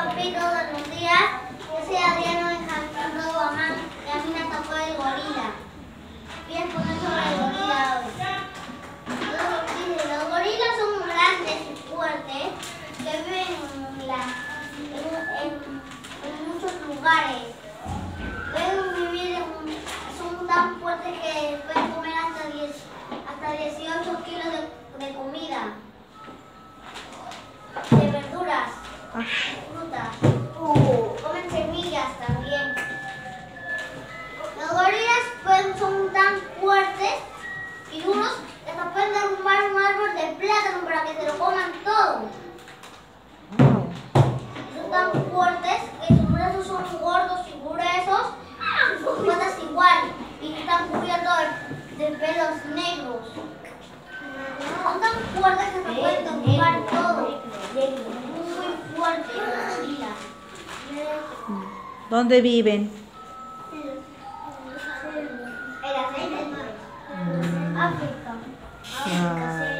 papi todos los días. Yo soy Adriano Benjamín Guamán y a mí me tocó el gorila. Voy a exponer sobre el gorila hoy. Los gorilas son grandes y fuertes que viven en muchos lugares. Pueden vivir son tan fuertes que pueden comer hasta 18 kilos de comida, de verduras, frutas, comen semillas también. Los gorilas son tan fuertes y duros que hasta pueden derrumbar un árbol de plátano para que se lo coman todo. Son tan fuertes que sus brazos son gordos y gruesos, sus patas igual, y están cubiertos de pelos negros. Son tan fuertes que se pueden derrumbar todo. Muy fuertes los gorilas. ¿Dónde viven? En las islas. África.